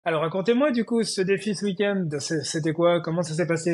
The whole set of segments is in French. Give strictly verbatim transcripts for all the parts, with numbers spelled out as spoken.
Alors, racontez-moi du coup ce défi ce week-end. C'est- C'était quoi? Comment ça s'est passé?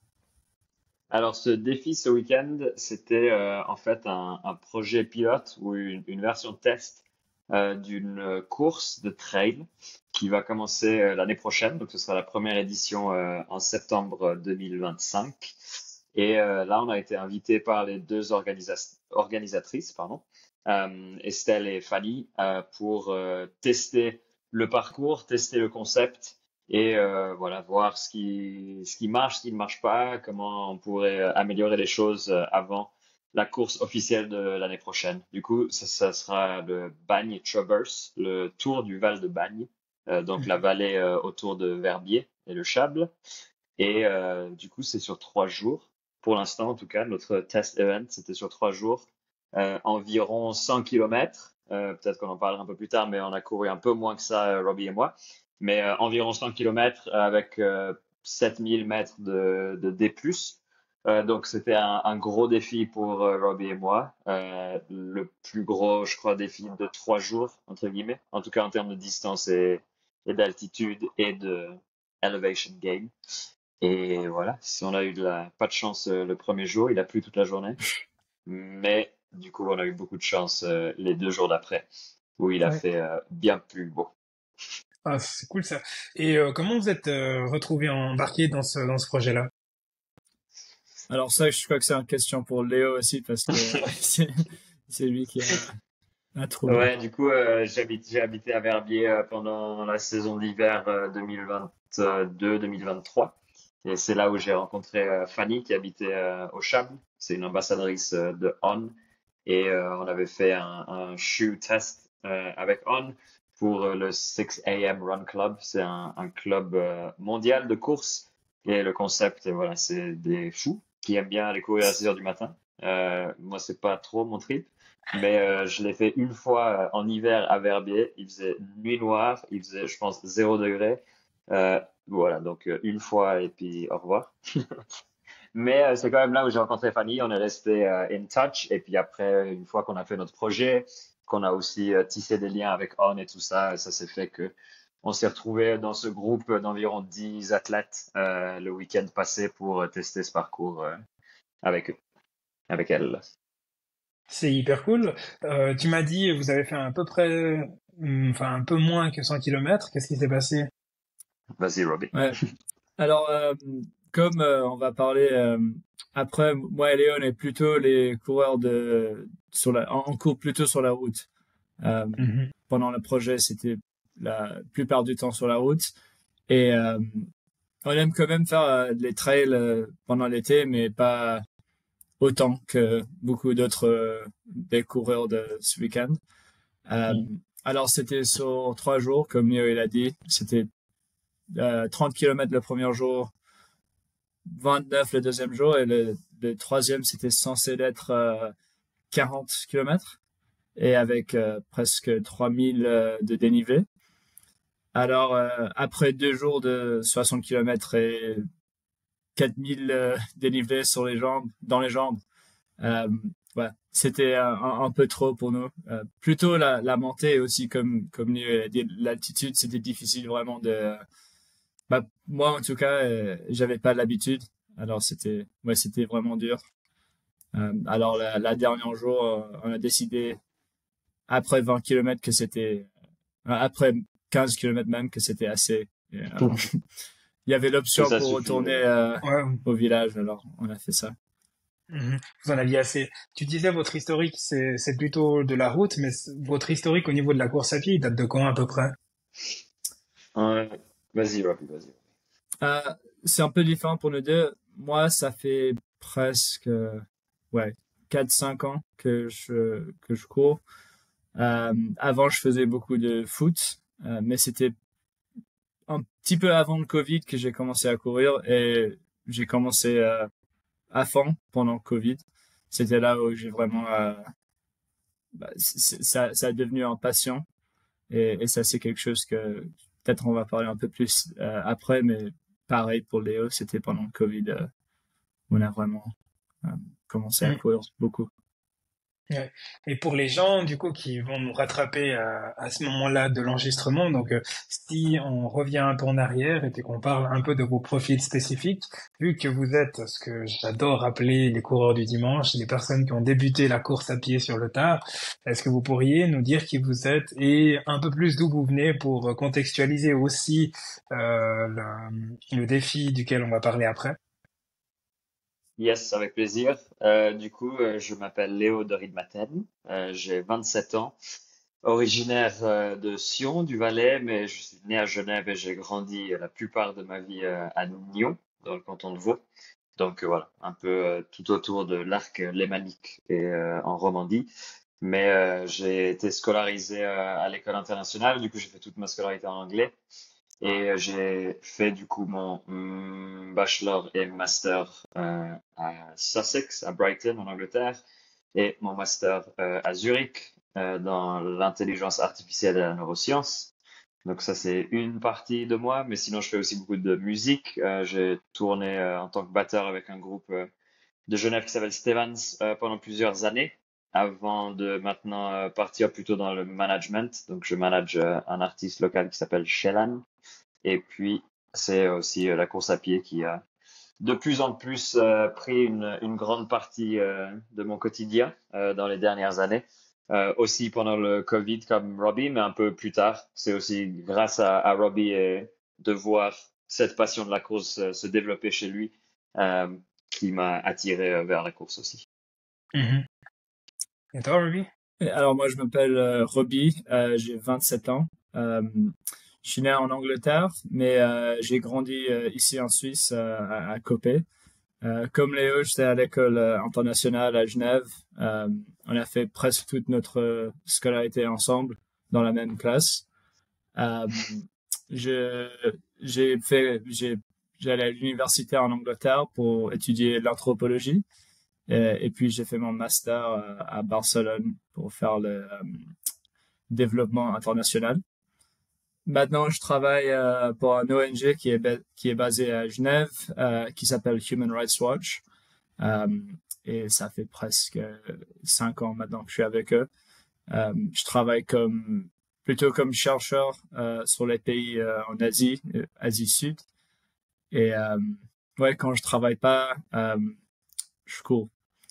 Alors, ce défi ce week-end, c'était euh, en fait un, un projet pilote ou une, une version test euh, d'une euh, course de trail qui va commencer euh, l'année prochaine. Donc, ce sera la première édition euh, en septembre deux mille vingt-cinq. Et euh, là, on a été invité par les deux organisa- organisatrices, pardon, euh, Estelle et Fanny, euh, pour euh, tester le parcours, tester le concept et euh, voilà, voir ce qui, ce qui marche, ce qui ne marche pas, comment on pourrait euh, améliorer les choses euh, avant la course officielle de l'année prochaine. Du coup, ça, ça sera le Bagne Traverse, le tour du Val de Bagne, euh, donc la vallée euh, autour de Verbier et le Chable. Et euh, du coup, c'est sur trois jours. Pour l'instant, en tout cas, notre test event, c'était sur trois jours, euh, environ cent kilomètres. Euh, peut-être qu'on en parlera un peu plus tard, mais on a couru un peu moins que ça, euh, Robbie et moi. Mais euh, environ cent kilomètres avec euh, sept mille mètres de, de D plus. Euh, donc c'était un, un gros défi pour euh, Robbie et moi. Euh, le plus gros, je crois, défi de trois jours, entre guillemets. En tout cas, en termes de distance et, et d'altitude et de elevation gain. Et voilà, si on a eu de la, pas de chance euh, le premier jour, il a plu toute la journée. Mais du coup, on a eu beaucoup de chance euh, les deux jours d'après, où il a Ouais. fait euh, bien plus beau. Ah, c'est cool ça. Et euh, comment vous êtes euh, retrouvés embarqués dans ce dans ce projet-là? Alors ça, je crois que c'est une question pour Léo aussi parce que c'est c'est lui qui a, a trouvé. Ouais, du coup, euh, j'habite, j'ai habité à Verbier euh, pendant la saison d'hiver euh, deux mille vingt-deux-deux mille vingt-trois. Et c'est là où j'ai rencontré euh, Fanny qui habitait euh, au Chable. C'est une ambassadrice euh, de On. Et euh, on avait fait un, un shoe test euh, avec On pour euh, le six a m Run Club. C'est un, un club euh, mondial de course. Et le concept, euh, voilà, c'est des fous qui aiment bien aller courir à six heures du matin. Euh, moi, c'est pas trop mon trip. Mais euh, je l'ai fait une fois euh, en hiver à Verbier. Il faisait nuit noire, il faisait, je pense, zéro degré. Euh, voilà, donc euh, une fois et puis au revoir. Mais euh, c'est quand même là où j'ai rencontré Fanny. On est resté euh, in touch. Et puis après, une fois qu'on a fait notre projet, qu'on a aussi euh, tissé des liens avec On et tout ça, ça s'est fait que on s'est retrouvé dans ce groupe d'environ dix athlètes euh, le week-end passé pour euh, tester ce parcours euh, avec eux, avec elle. C'est hyper cool. Euh, tu m'as dit vous avez fait à peu près, hum, enfin un peu moins que cent kilomètres. Qu'est-ce qui s'est passé? Vas-y, Robbie. Ouais. Alors euh, comme euh, on va parler euh, après, moi et Léo on est plutôt les coureurs de sur la, on on court plutôt sur la route. Euh, Mhm. Pendant le projet, c'était la plupart du temps sur la route et euh, on aime quand même faire euh, les trails euh, pendant l'été, mais pas autant que beaucoup d'autres euh, des coureurs de ce week-end. Euh, Mm. alors c'était sur trois jours, comme Léo il a dit. C'était euh, trente kilomètres le premier jour, vingt-neuf le deuxième jour, et le, le troisième c'était censé être euh, quarante kilomètres, et avec euh, presque trois mille euh, de dénivelé. Alors euh, après deux jours de soixante kilomètres et quatre mille euh, dénivelés sur les jambes, dans les jambes, Euh, ouais, c'était un, un, un peu trop pour nous. Euh, plutôt la, la montée aussi, comme comme Léo a dit, l'altitude, c'était difficile vraiment de. Bah, moi en tout cas, euh, j'avais pas l'habitude, alors c'était ouais, c'était vraiment dur. Euh, alors la, la dernière jour, euh, on a décidé après vingt kilomètres que c'était euh, après quinze kilomètres même que c'était assez. Et, euh, il y avait Que l'option ça pour suffit. retourner Ouais. euh, Ouais. au village, alors on a fait ça. Mhm. Vous en aviez assez. Tu disais votre historique, c'est c'est plutôt de la route, mais c- votre historique au niveau de la course à pied, il date de quand à peu près? Ouais. Vas-y, Robbie, vas-y. Euh, c'est un peu différent pour nous deux. Moi, ça fait presque, euh, ouais, quatre cinq ans que je, que je cours. Euh, avant, je faisais beaucoup de foot, euh, mais c'était un petit peu avant le Covid que j'ai commencé à courir et j'ai commencé euh, à fond pendant le Covid. C'était là où j'ai vraiment, euh, bah, c'est- ça, ça a devenu un passion et, et ça, c'est quelque chose que peut-être on va parler un peu plus euh, après, mais pareil pour Léo, c'était pendant le Covid. Euh, on a vraiment euh, commencé à courir beaucoup. Ouais. Et pour les gens, du coup, qui vont nous rattraper à, à ce moment-là de l'enregistrement, donc euh, si on revient un peu en arrière et puis qu'on parle un peu de vos profils spécifiques, vu que vous êtes ce que j'adore appeler les coureurs du dimanche, les personnes qui ont débuté la course à pied sur le tard, est-ce que vous pourriez nous dire qui vous êtes et un peu plus d'où vous venez pour contextualiser aussi euh, le, le défi duquel on va parler après? Yes, avec plaisir. Euh, du coup, euh, je m'appelle Léo Dorid-Maten. Euh, j'ai vingt-sept ans, originaire euh, de Sion, du Valais, mais je suis né à Genève et j'ai grandi euh, la plupart de ma vie euh, à Nyon, dans le canton de Vaud. Donc euh, voilà, un peu euh, tout autour de l'arc lémanique et euh, en Romandie. Mais euh, j'ai été scolarisé euh, à l'école internationale, du coup j'ai fait toute ma scolarité en anglais. Et euh, j'ai fait du coup mon mm, bachelor et master euh, à Sussex, à Brighton, en Angleterre, et mon master euh, à Zurich euh, dans l'intelligence artificielle et la neuroscience. Donc ça c'est une partie de moi, mais sinon je fais aussi beaucoup de musique. Euh, j'ai tourné euh, en tant que batteur avec un groupe euh, de Genève qui s'appelle Stevens euh, pendant plusieurs années, avant de maintenant euh, partir plutôt dans le management. Donc je manage euh, un artiste local qui s'appelle Shellan. Et puis, c'est aussi euh, la course à pied qui a de plus en plus euh, pris une, une grande partie euh, de mon quotidien euh, dans les dernières années. Euh, aussi pendant le Covid comme Robbie, mais un peu plus tard. C'est aussi grâce à, à Robbie et de voir cette passion de la course euh, se développer chez lui euh, qui m'a attiré euh, vers la course aussi. Mhm. Et toi, Ruby? Et alors moi je m'appelle euh, Robbie, euh, j'ai vingt-sept ans. Euh, je suis né en Angleterre, mais euh, j'ai grandi euh, ici en Suisse, euh, à, à Coppet. Euh, comme Léo, j'étais à l'école euh, internationale à Genève. Euh, on a fait presque toute notre euh, scolarité ensemble dans la même classe. Euh, je, j'ai fait, j'ai, j'allais à l'université en Angleterre pour étudier l'anthropologie. Et, et puis j'ai fait mon master euh, à Barcelone pour faire le euh, développement international. Maintenant, je travaille euh, pour un O N G qui est, ba- qui est basé à Genève, euh, qui s'appelle Human Rights Watch. Euh, et ça fait presque cinq ans maintenant que je suis avec eux. Euh, je travaille comme plutôt comme chercheur euh, sur les pays euh, en Asie, euh, Asie Sud. Et euh, ouais, quand je travaille pas, euh, je cours.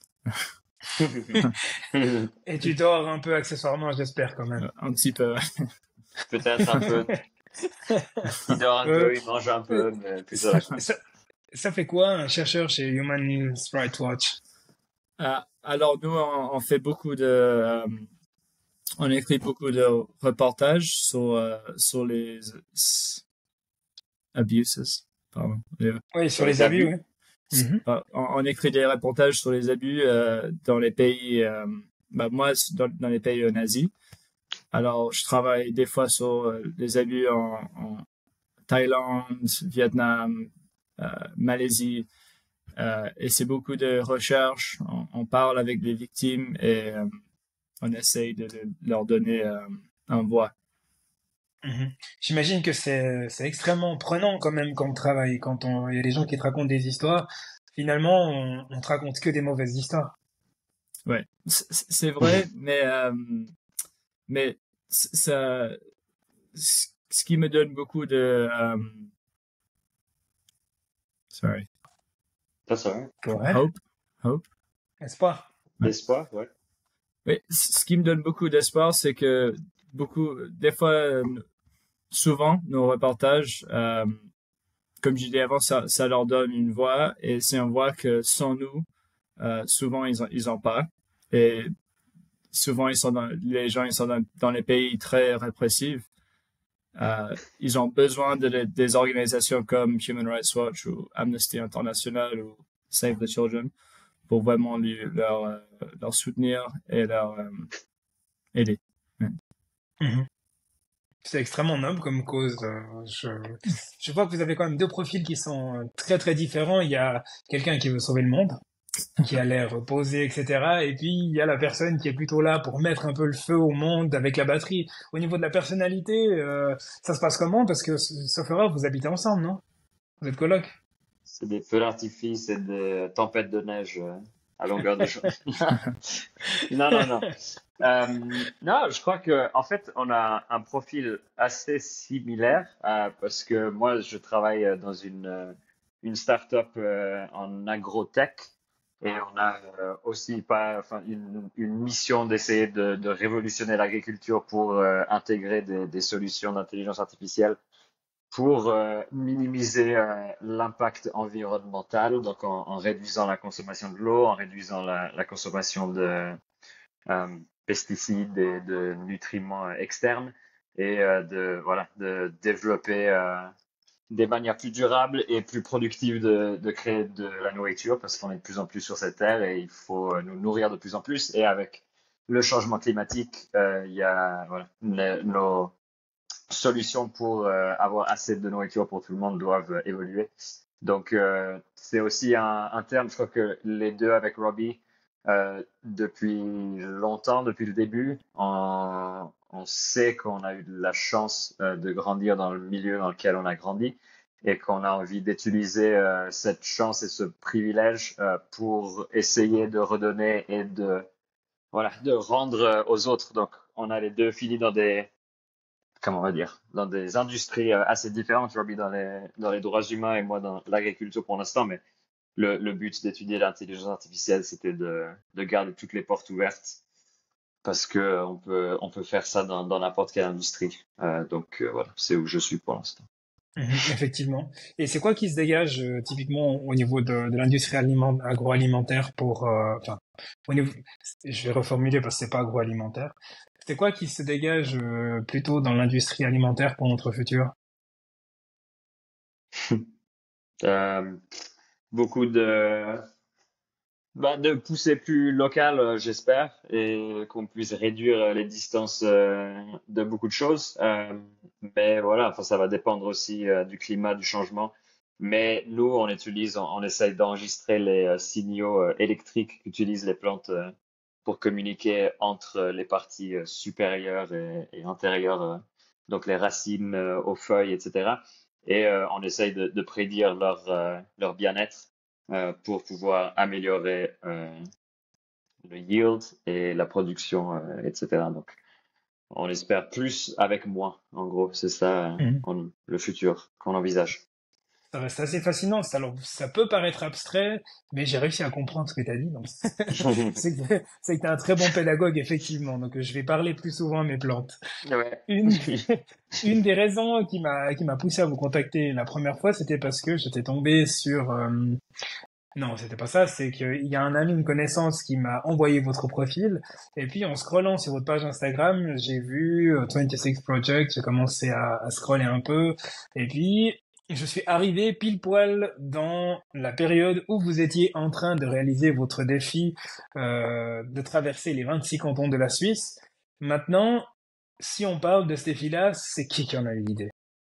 Et tu dors un peu accessoirement, j'espère quand même. Euh, un petit peu. Peut-être un peu, il dort un Euh, peu, il mange un euh, peu, mais plutôt ça, la course. ça, ça fait quoi un chercheur chez Human Rights Watch? Euh, alors nous, on, on fait beaucoup de, euh, on écrit beaucoup de reportages sur euh, sur les s- abuses, pardon. Les- Oui, Sur sur les les abus, abus. oui. Mhm. on, on écrit des reportages sur les abus euh, dans les pays, euh, bah, moi dans, dans les pays en Asie. Alors je travaille des fois sur euh, les abus en, en Thaïlande, Vietnam, euh, Malaisie. Euh, et c'est beaucoup de recherche. On, on parle avec des victimes et euh, on essaye de, de leur donner euh, un voix. Mhm. J'imagine que c'est c'est extrêmement prenant quand même comme travail quand on il y a des gens qui te racontent des histoires. Finalement, on, on te raconte que des mauvaises histoires. Ouais, C- c'est vrai, mais euh, mais c- ça, c- ce qui me donne beaucoup de euh, sorry, Ça, ça, Ouais. hope, hope. Espoir. Ouais. l'espoir, ouais. Mais c- ce qui me donne beaucoup d'espoir, c'est que beaucoup, des fois, euh, souvent, nos reportages, euh, comme je disais avant, ça, ça leur donne une voix et c'est une voix que sans nous, euh, souvent ils ont, ils ont pas. Et souvent ils sont dans, les gens ils sont dans, dans les pays très répressifs. Euh, ils ont besoin de, de- des organisations comme Human Rights Watch ou Amnesty International ou Save the Children pour vraiment lui, leur, euh, leur soutenir et leur euh, aider. Ouais. Mhm. C'est extrêmement noble comme cause. euh, Je, je vois que vous avez quand même deux profils qui sont euh, très très différents. Il y a quelqu'un qui veut sauver le monde, qui a l'air posé, et cetera. Et puis il y a la personne qui est plutôt là pour mettre un peu le feu au monde avec la batterie. Au niveau de la personnalité, euh, ça se passe comment? Parce que, sauf erreur, vous habitez ensemble, non? Vous êtes coloc? C'est des feux d'artifice et des tempêtes de neige euh, à longueur de journée. Non, non, non. Euh, non, je crois que en fait, on a un profil assez similaire euh, parce que moi, je travaille dans une euh, une start-up euh, en agrotech et on a euh, aussi pas, enfin, une, une mission d'essayer de, de révolutionner l'agriculture pour euh, intégrer des, des solutions d'intelligence artificielle pour euh, minimiser euh, l'impact environnemental, donc en, en réduisant la consommation de l'eau, en réduisant la, la consommation de euh, pesticides et de nutriments euh, externes, et euh, de voilà de développer euh, des manières plus durables et plus productives de, de créer de la nourriture, parce qu'on est de plus en plus sur cette terre et il faut euh, nous nourrir de plus en plus. Et avec le changement climatique, euh, il y a voilà, les- nos solutions pour euh, avoir assez de nourriture pour tout le monde doivent euh, évoluer. Donc, euh, c'est aussi un, un terme, je crois que les deux avec Robbie, euh, depuis longtemps, depuis le début, on, on sait qu'on a eu de la chance euh, de grandir dans le milieu dans lequel on a grandi et qu'on a envie d'utiliser euh, cette chance et ce privilège euh, pour essayer de redonner et de, voilà, de rendre euh, aux autres. Donc, on a les deux fini dans des comment on va dire, dans des industries euh, assez différentes. Robbie dans les, dans les droits humains et moi dans l'agriculture pour l'instant, mais le, le but d'étudier l'intelligence artificielle, c'était de, de garder toutes les portes ouvertes parce que euh, on peut, on peut faire ça dans, dans n'importe quelle industrie. Euh, donc euh, voilà, c'est où je suis pour l'instant. Mhm, effectivement. Et c'est quoi qui se dégage euh, typiquement au niveau de, de l'industrie aliment- agroalimentaire pour, euh, enfin, au niveau, je vais reformuler parce que c'est pas agroalimentaire. C'est quoi qui se dégage euh, plutôt dans l'industrie alimentaire pour notre futur? Euh, beaucoup de, bah, de pousser plus local, euh, j'espère, et qu'on puisse réduire euh, les distances euh, de beaucoup de choses. Euh, mais voilà, enfin, ça va dépendre aussi euh, du climat, du changement. Mais nous, on utilise, on, on essaye d'enregistrer les euh, signaux euh, électriques qu'utilisent les plantes euh, pour communiquer entre euh, les parties euh, supérieures et, et antérieures, euh, donc les racines euh, aux feuilles, et cetera. Et euh, on essaye de, de prédire leur, euh, leur bien-être euh, pour pouvoir améliorer euh, le yield et la production, euh, et cetera. Donc, on espère plus avec moins. En gros, c'est ça euh, Mhm. on- le futur qu'on envisage. Ça reste assez fascinant. Ça, alors, ça peut paraître abstrait, mais j'ai réussi à comprendre ce que tu as dit. Donc, c'est que, c'est que tu es un très bon pédagogue, effectivement. Donc, je vais parler plus souvent à mes plantes. Ouais. Une, une des raisons qui m'a qui m'a poussé à vous contacter la première fois, c'était parce que j'étais tombé sur euh, non, c'était pas ça, c'est qu'il y a un ami, une connaissance qui m'a envoyé votre profil, et puis en scrollant sur votre page Instagram, j'ai vu euh, vingt-six Project, j'ai commencé à, à scroller un peu, et puis je suis arrivé pile poil dans la période où vous étiez en train de réaliser votre défi euh, de traverser les vingt-six cantons de la Suisse. Maintenant, si on parle de ce défi-là, c'est qui qui en a eu l'idée?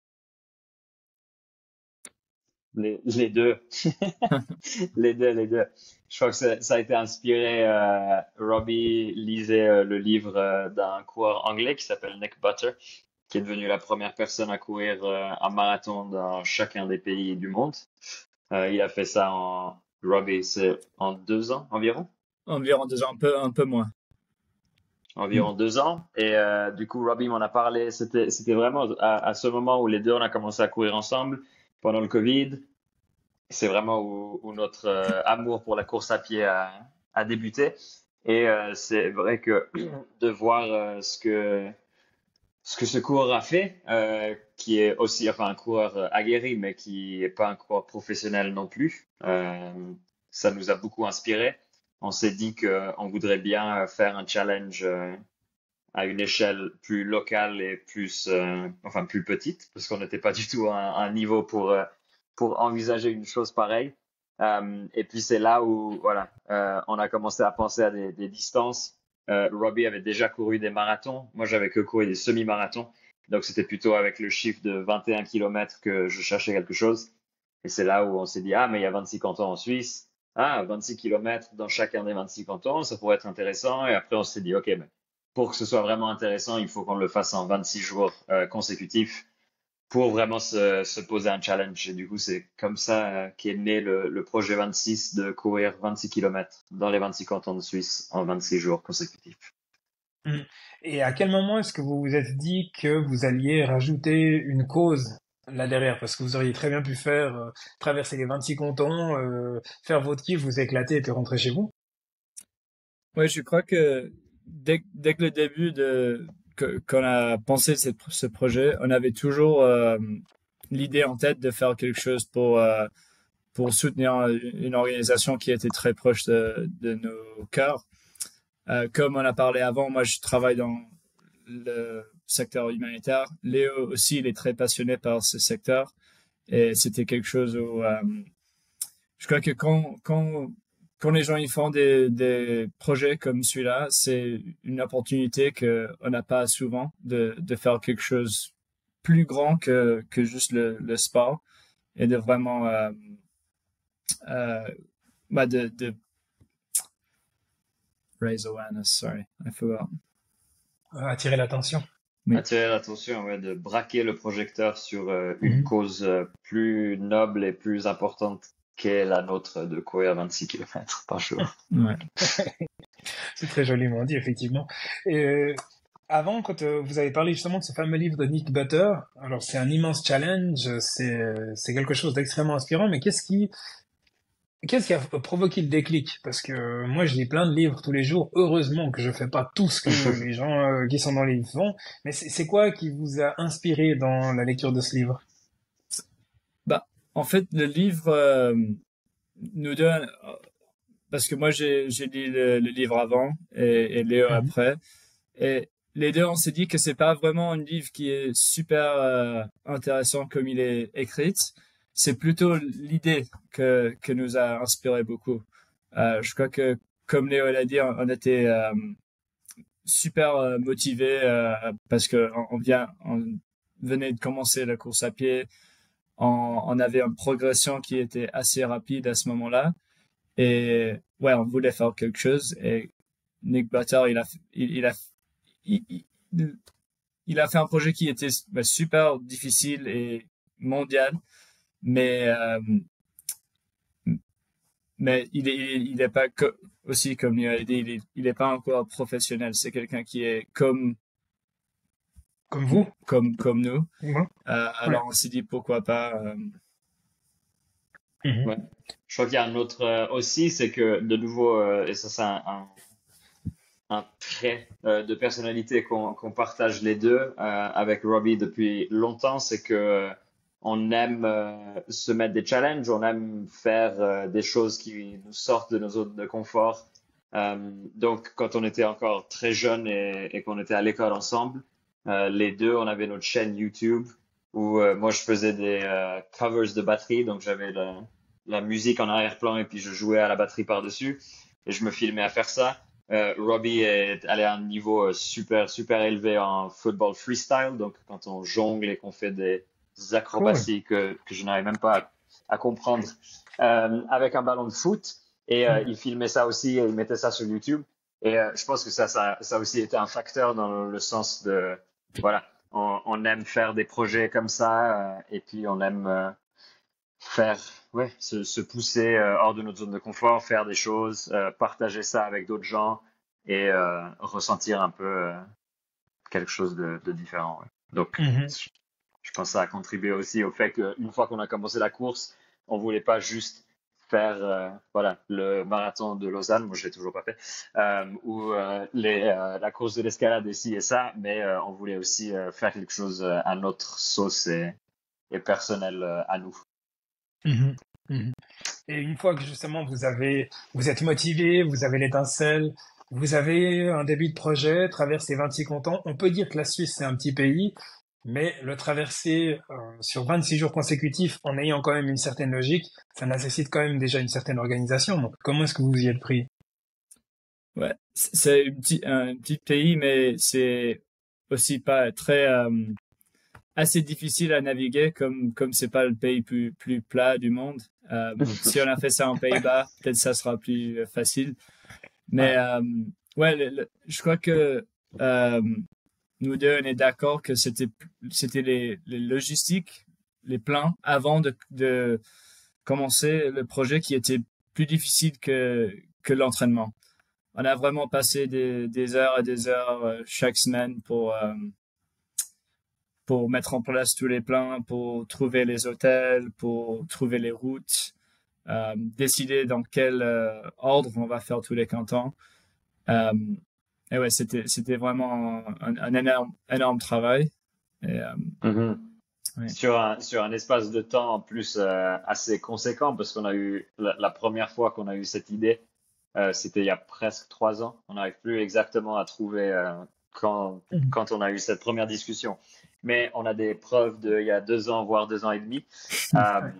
Les, les deux. Les deux, les deux. Je crois que ça, ça a été inspiré. Euh, Robbie lisait euh, le livre euh, d'un coureur anglais qui s'appelle Nick Butter, qui est devenu la première personne à courir euh, un marathon dans chacun des pays du monde. Euh, il a fait ça en, Robbie, c'est en deux ans environ, Environ deux ans, un peu, un peu moins. environ deux ans. Et euh, du coup, Robbie m'en a parlé. C'était, c'était vraiment à, à ce moment où les deux on a commencé à courir ensemble pendant le Covid. C'est vraiment où, où notre euh, amour pour la course à pied a, a débuté. Et euh, c'est vrai que de voir euh, ce que ce que ce coureur a fait, euh, qui est aussi enfin un coureur euh, aguerri, mais qui est pas un coureur professionnel non plus, euh, ça nous a beaucoup inspiré. On s'est dit que on voudrait bien faire un challenge euh, à une échelle plus locale et plus euh, enfin plus petite, parce qu'on n'était pas du tout à un, à un niveau pour euh, pour envisager une chose pareille. Euh, et puis c'est là où voilà, euh, on a commencé à penser à des, des distances. Euh, Robbie avait déjà couru des marathons, moi j'avais que couru des semi-marathons, donc c'était plutôt avec le chiffre de vingt et un kilomètres que je cherchais quelque chose. Et c'est là où on s'est dit ah mais il y a vingt-six cantons en Suisse, ah vingt-six kilomètres dans chacun des vingt-six cantons, ça pourrait être intéressant. Et après on s'est dit ok mais pour que ce soit vraiment intéressant, il faut qu'on le fasse en vingt-six jours euh, consécutifs. pour vraiment se, se poser un challenge. Et du coup, c'est comme ça euh, qu'est né le, le projet vingt-six de courir vingt-six kilomètres dans les vingt-six cantons de Suisse en vingt-six jours consécutifs. Mm. Et à quel moment est-ce que vous vous êtes dit que vous alliez rajouter une cause là derrière? Parce que vous auriez très bien pu faire euh, traverser les vingt-six cantons, euh, faire votre kiff, vous éclater et puis rentrer chez vous. Oui, je crois que dès, dès que le début de que- qu'on a pensé cette- ce projet, on avait toujours euh, l'idée en tête de faire quelque chose pour euh, pour soutenir une organisation qui était très proche de, de nos cœurs. Euh, comme on a parlé avant, moi je travaille dans le secteur humanitaire. Léo aussi, il est très passionné par ce secteur et c'était quelque chose où euh, je crois que quand quand quand les gens ils font des, des projets comme celui-là, c'est une opportunité que on n'a pas souvent de, de faire quelque chose plus grand que, que juste le, le sport et de vraiment euh, euh, bah de, de raise awareness. Sorry, I forgot. Euh, attirer l'attention. Oui. Attirer l'attention, ouais, de braquer le projecteur sur euh, une Mhm. cause euh, plus noble et plus importante qu'est la nôtre de courir vingt-six kilomètres par jour. Ouais. C'est très joliment dit, effectivement. Et euh, avant, quand euh, vous avez parlé justement de ce fameux livre de Nick Butter, alors c'est un immense challenge, c'est euh, c'est quelque chose d'extrêmement inspirant, mais qu'est-ce qui qu'est-ce qui a provoqué le déclic? Parce que moi, je lis plein de livres tous les jours. Heureusement que je fais pas tout ce que les gens euh, qui sont dans les livres font. Mais c'est c'est quoi qui vous a inspiré dans la lecture de ce livre? Bah, en fait, le livre euh, nous donne, parce que moi j'ai j'ai lu le, le livre avant et, et Léo Mhm. après, et les deux on s'est dit que c'est pas vraiment un livre qui est super euh, intéressant comme il est écrit. C'est plutôt l'idée que que nous a inspiré beaucoup. Euh, je crois que comme Léo l'a dit, on, on était euh, super euh, motivé euh, parce que on, on vient, on venait de commencer la course à pied. On, on avait une progression qui était assez rapide à ce moment-là. Et ouais, on voulait faire quelque chose. Et Nick Butter, il a, il, il a, il, il, il a fait un projet qui était bah, super difficile et mondial, mais euh, mais il est, il est pas co- aussi comme il a dit, il est, il est pas encore professionnel. C'est quelqu'un qui est comme Comme vous? comme comme nous. Ouais. Euh, Ouais. alors on s'est dit pourquoi pas. Euh, Mhm. Ouais. Je crois qu'il y a un autre euh, aussi, c'est que de nouveau, euh, et ça c'est un, un, un trait euh, de personnalité qu'on qu'on partage les deux euh, avec Robbie depuis longtemps, c'est que euh, on aime euh, se mettre des challenges, on aime faire euh, des choses qui nous sortent de nos zones de confort. Euh, donc, quand on était encore très jeunes et, et qu'on était à l'école ensemble, euh, les deux, on avait notre chaîne YouTube où euh, moi je faisais des euh, covers de batterie, donc j'avais la, la musique en arrière-plan et puis je jouais à la batterie par-dessus et je me filmais à faire ça. Euh, Robbie est allé à un niveau euh, super, super élevé en football freestyle. Donc, quand on jongle et qu'on fait des Cool. acrobaties que, que je n'arrive même pas à, à comprendre euh, avec un ballon de foot. Et euh, Mhm. il filmait ça aussi et il mettait ça sur YouTube. Et euh, je pense que ça, ça, ça a aussi été un facteur dans le, le sens de, voilà, on, on aime faire des projets comme ça euh, et puis on aime euh, faire, ouais, se, se pousser euh, hors de notre zone de confort, faire des choses, euh, partager ça avec d'autres gens et euh, ressentir un peu euh, quelque chose de, de différent. Ouais. Donc, Mhm. je je pense que ça a contribué aussi au fait qu'une fois qu'on a commencé la course, on voulait pas juste faire euh, voilà le marathon de Lausanne, moi je l'ai toujours pas fait, euh, ou euh, les, euh, la course de l'escalade ici et ça, mais euh, on voulait aussi euh, faire quelque chose euh, à notre sauce et, et personnel euh, à nous. Mhm. Mhm. Et une fois que justement vous avez, vous êtes motivé, vous avez l'étincelle, vous avez un début de projet, traverser vingt-six cantons, on peut dire que la Suisse c'est un petit pays, mais le traverser euh, sur vingt-six jours consécutifs en ayant quand même une certaine logique, ça nécessite quand même déjà une certaine organisation. Donc comment est-ce que vous y êtes pris? ouais, c'est c'est un petit, un petit pays, mais c'est aussi pas très euh, assez difficile à naviguer comme comme c'est pas le pays plus plus plat du monde. Euh, si on a fait ça en Pays-Bas, peut-être ça sera plus euh, facile. Mais Ouais. euh, ouais, le- le- je crois que euh, nous deux, on est d'accord que c'était, c'était les, les logistiques, les plans avant de, de commencer le projet qui était plus difficile que, que l'entraînement. On a vraiment passé des, des heures et des heures euh, chaque semaine pour, euh, pour mettre en place tous les plans, pour trouver les hôtels, pour trouver les routes, euh, décider dans quel euh, ordre on va faire tous les cantons. Euh, et ouais, c'était, c'était vraiment un, un énorme, énorme travail. Et, euh, Mhm. ouais. Sur un, sur un espace de temps en plus euh, assez conséquent, parce qu'on a eu la, la première fois qu'on a eu cette idée, euh, c'était il y a presque trois ans. On n'arrive plus exactement à trouver euh, quand, Mhm. quand on a eu cette première discussion. Mais on a des preuves de il y a deux ans, voire deux ans et demi. Euh, Ouais.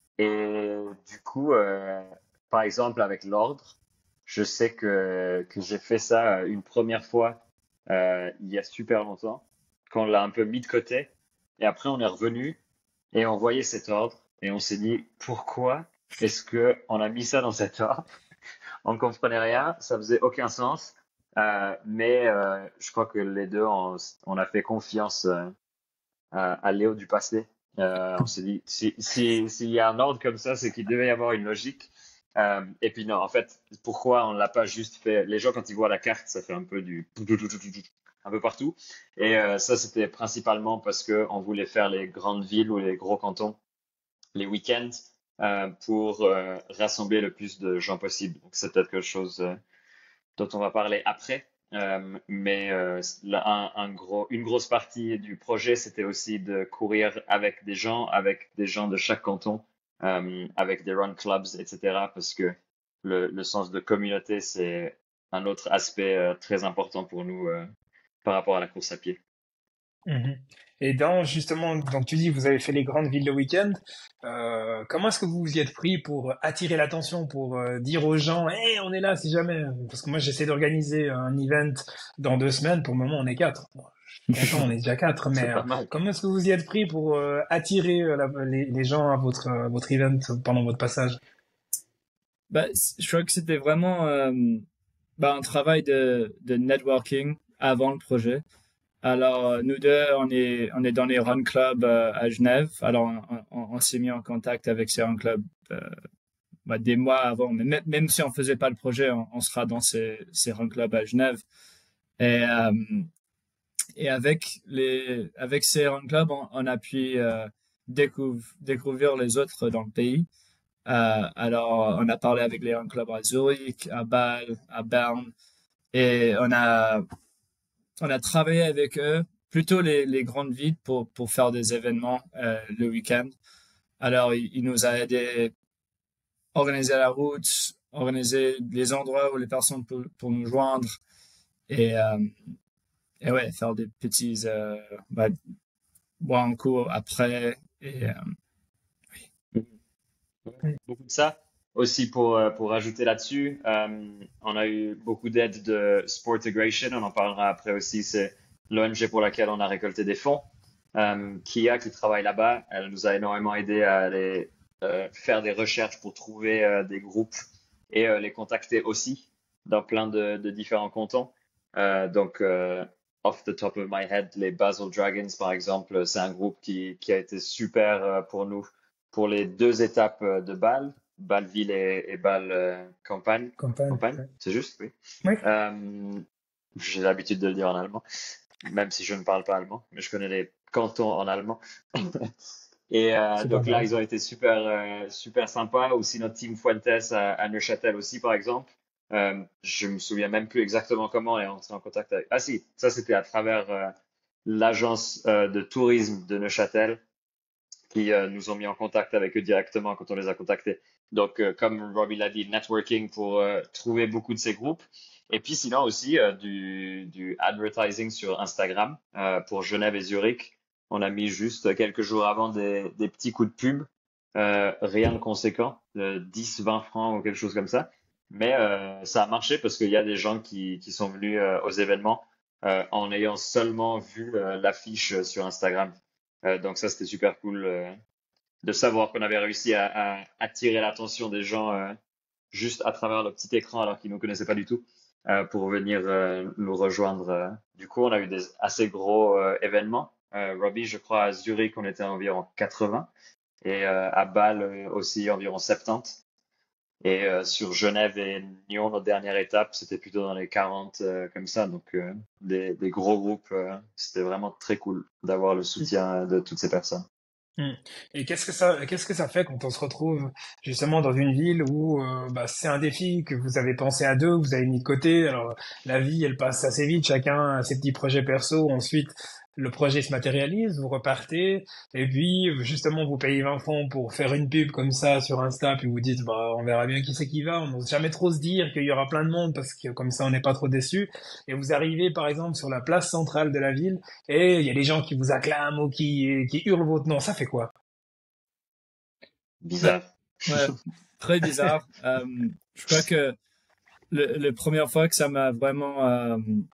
et du coup, euh, par exemple, avec l'ordre, je sais que, que j'ai fait ça euh, une première fois euh, il y a super longtemps, quand on l'a un peu mis de côté. Et après, on est revenu et on voyait cet ordre et on s'est dit, pourquoi est-ce que on a mis ça dans cet ordre? On ne comprenait rien, ça faisait aucun sens. Euh, mais euh, je crois que les deux, on, on a fait confiance euh, à, à Léo du passé. Euh, on s'est dit, si, si, s'il y a un ordre comme ça, c'est qu'il devait y avoir une logique. Euh, et puis non, en fait, pourquoi on l'a pas juste fait? Les gens, quand ils voient la carte, ça fait un peu du un peu partout. Et euh, ça, c'était principalement parce que on voulait faire les grandes villes ou les gros cantons les week-ends euh, pour euh, rassembler le plus de gens possible. Donc, c'est peut-être quelque chose euh, dont on va parler après. Euh, mais euh, un, un gros, une grosse partie du projet, c'était aussi de courir avec des gens, avec des gens de chaque canton, euh, avec des run clubs, et cetera. Parce que le, le sens de communauté, c'est un autre aspect euh, très important pour nous euh, par rapport à la course à pied. Mhm. Et dans justement, donc tu dis vous avez fait les grandes villes le week-end. Euh, comment est-ce que vous vous y êtes pris pour attirer l'attention, pour euh, dire aux gens, hey, on est là si jamais. Parce que moi j'essaie d'organiser un event dans deux semaines. Pour le moment on est quatre. Bon, je suis content, on est déjà quatre. Mais C'est euh, pas mal. comment est-ce que vous y êtes pris pour euh, attirer euh, la- les, les gens à votre euh, votre event pendant votre passage? Bah, c- je crois que c'était vraiment euh, bah, un travail de, de networking avant le projet. Alors, euh, nous deux, on est, on est dans les run clubs euh, à Genève. Alors, on, on, on s'est mis en contact avec ces run clubs euh, bah, des mois avant. Mais même, même si on faisait pas le projet, on, on sera dans ces, ces run clubs à Genève. Et, euh, et avec les, avec ces run clubs, on, on a pu euh, découvrir, découvrir les autres dans le pays. Euh, alors, on a parlé avec les run clubs à Zurich, à Bâle, à Berne. Et on a, on a travaillé avec eux, plutôt les, les grandes villes pour, pour faire des événements euh, le week-end. Alors, il, il nous a aidé à organiser la route, organiser les endroits où les personnes peuvent pour nous joindre et, euh, et ouais, faire des petits euh, bah, boire un coup après. Et, euh, Ouais, beaucoup de ça. Aussi pour, euh, pour rajouter là-dessus, euh, on a eu beaucoup d'aide de Sportigration, on en parlera après aussi, c'est l'O N G pour laquelle on a récolté des fonds. Euh, Kia qui travaille là-bas, elle nous a énormément aidé à aller euh, faire des recherches pour trouver euh, des groupes et euh, les contacter aussi dans plein de, de différents cantons. Euh, donc, euh, off the top of my head, les Basel Dragons, par exemple, c'est un groupe qui, qui a été super euh, pour nous pour les deux étapes euh, de Bâle, Bâle-Ville et, et Bâle-Campagne. Campagne. Campagne, Ouais. c'est juste, oui. Oui. Euh, j'ai l'habitude de le dire en allemand, même si je ne parle pas allemand, mais je connais les cantons en allemand. Et euh, C'est pas donc là, mal. ils ont été super, euh, super sympas. Aussi notre team Fuentes à, à Neuchâtel aussi, par exemple. Euh, je me souviens même plus exactement comment on est entré en contact avec. Ah si, ça c'était à travers euh, l'agence euh, de tourisme de Neuchâtel qui euh, nous ont mis en contact avec eux directement quand on les a contactés. Donc, euh, comme Robbie l'a dit, networking pour euh, trouver beaucoup de ces groupes. Et puis sinon aussi euh, du, du advertising sur Instagram euh, pour Genève et Zurich. On a mis juste quelques jours avant des, des petits coups de pub, euh, rien de conséquent, de dix, vingt francs ou quelque chose comme ça. Mais euh, ça a marché parce qu'il y a des gens qui, qui sont venus euh, aux événements euh, en ayant seulement vu euh, l'affiche sur Instagram. Euh, donc ça, c'était super cool euh, de savoir qu'on avait réussi à, à attirer l'attention des gens euh, juste à travers le petit écran alors qu'ils ne nous connaissaient pas du tout. euh, pour venir euh, nous rejoindre. euh. Du coup, on a eu des assez gros euh, événements. Euh, Robbie, je crois, à Zurich, on était environ quatre-vingts et euh, à Bâle euh, aussi environ soixante-dix. Et euh, sur Genève et Nyon, notre dernière étape, c'était plutôt dans les quarante euh, comme ça. Donc, euh, des, des gros groupes. euh, c'était vraiment très cool d'avoir le soutien de toutes ces personnes. Hmm. Et qu'est-ce que ça, qu'est-ce que ça fait quand on se retrouve justement dans une ville où euh, bah, c'est un défi que vous avez pensé à deux, vous avez mis de côté. Alors la vie, elle passe assez vite, chacun a ses petits projets perso. Ensuite, le projet se matérialise, vous repartez, et puis justement vous payez vingt francs pour faire une pub comme ça sur Insta, puis vous dites bah on verra bien qui c'est qui va. On n'ose jamais trop se dire qu'il y aura plein de monde parce que comme ça on n'est pas trop déçu. Et vous arrivez par exemple sur la place centrale de la ville. Et il y a des gens qui vous acclament ou qui, qui hurlent votre nom. Ça fait quoi? Bizarre. Ouais, très bizarre. Euh, je crois que le, la première fois que ça m'a vraiment, euh,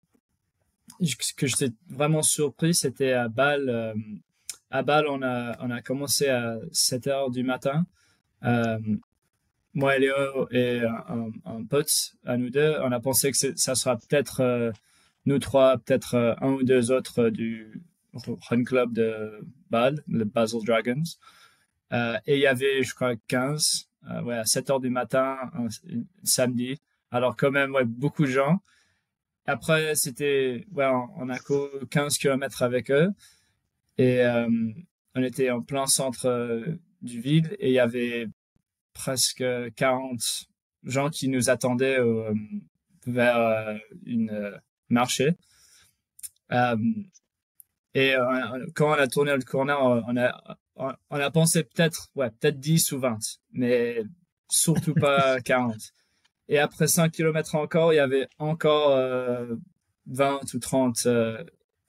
que j'étais vraiment surpris, c'était à Bâle. Euh, à Bâle, on a, on a commencé à sept heures du matin. Euh, Moi et Léo et un, un pote à nous deux, on a pensé que ça sera peut-être euh, nous trois, peut-être euh, un ou deux autres euh, du Run Club de Bâle, le Basel Dragons. Euh, et il y avait, je crois, quinze, euh, ouais, à sept heures du matin, un, un samedi. Alors quand même, ouais, beaucoup de gens. Après, c'était, ouais, on, on a couru quinze kilomètres avec eux. Et euh, on était en plein centre euh, du ville et il y avait presque quarante gens qui nous attendaient euh, vers euh, une euh, marché. Euh, et euh, quand on a tourné le corner, on a, on a pensé peut-être, ouais, peut-être dix ou vingt, mais surtout pas quarante. Et après cinq kilomètres encore, il y avait encore euh, vingt ou trente. Euh,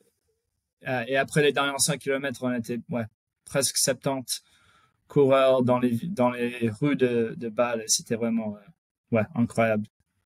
et après les derniers cinq kilomètres, on était ouais, presque soixante-dix coureurs dans les, dans les rues de, de Bâle. C'était vraiment euh, ouais, incroyable.